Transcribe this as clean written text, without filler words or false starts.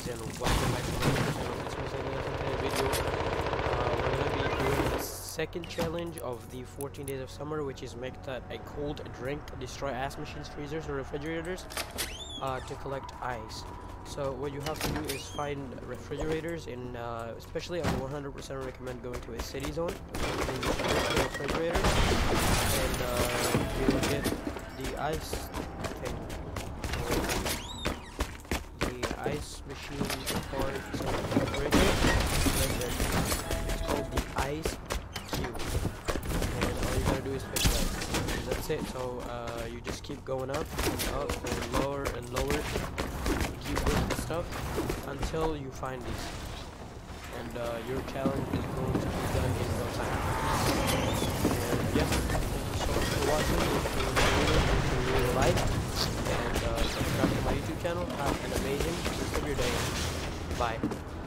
guys, and welcome back to my channel. This was today's video. We're gonna be doing the second challenge of the 14 days of summer, which is make that a cold drink, destroy ice machines, freezers, or refrigerators to collect ice. So what you have to do is find refrigerators in, especially I would 100% recommend going to a city zone. And you should get the refrigerator, and you will get the ice thing. Ice machine part right there. It's called the ice cube, and all you gotta do is pick that. And that's it. So you just keep going up and up and lower and lower. Keep doing the stuff until you find these, and your challenge is going to be done in no time. And yeah, thank you so much for watching. If you enjoyed it, make sure you like and subscribe to my YouTube channel. Have an amazing rest of your day. Bye.